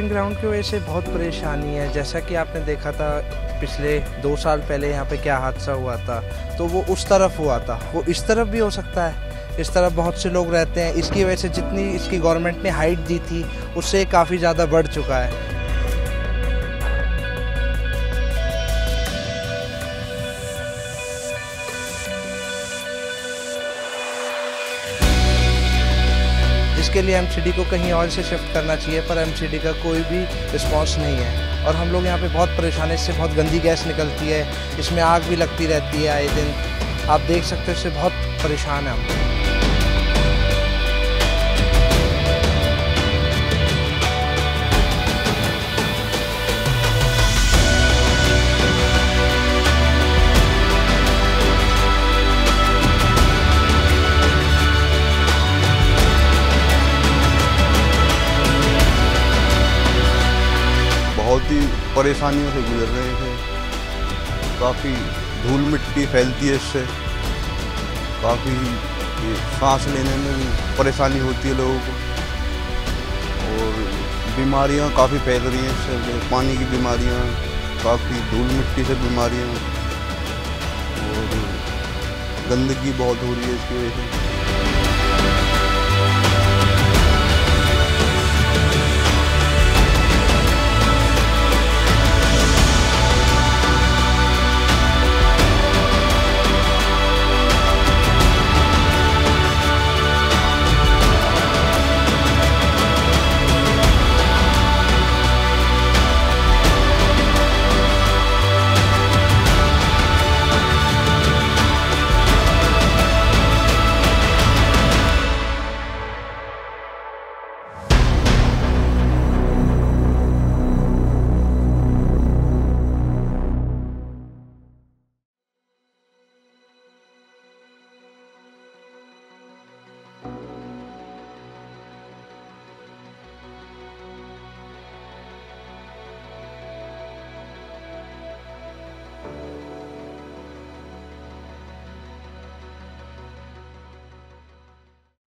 Dumping ground की वजह से बहुत परेशानी है। जैसा कि आपने देखा था पिछले 2 साल पहले यहाँ पे क्या हादसा हुआ था, तो वो उस तरफ हुआ था, वो इस तरफ भी हो सकता है। इस तरफ बहुत से लोग रहते हैं, इसकी वजह से जितनी इसकी गवर्नमेंट ने हाइट दी थी उससे काफ़ी ज़्यादा बढ़ चुका है। इसके लिए एमसीडी को कहीं और से शिफ्ट करना चाहिए, पर एमसीडी का कोई भी रिस्पांस नहीं है और हम लोग यहाँ पे बहुत परेशान हैं। इससे बहुत गंदी गैस निकलती है, इसमें आग भी लगती रहती है आए दिन। आप देख सकते हो, इससे बहुत परेशान हैं हम। बहुत ही परेशानियों से गुजर रहे थे। काफ़ी धूल मिट्टी फैलती है इससे, काफ़ी सांस लेने में भी परेशानी होती है लोगों को और बीमारियां काफ़ी फैल रही हैं इससे। पानी की बीमारियां, काफ़ी धूल मिट्टी से बीमारियां और गंदगी बहुत हो रही है इसकी वजह से।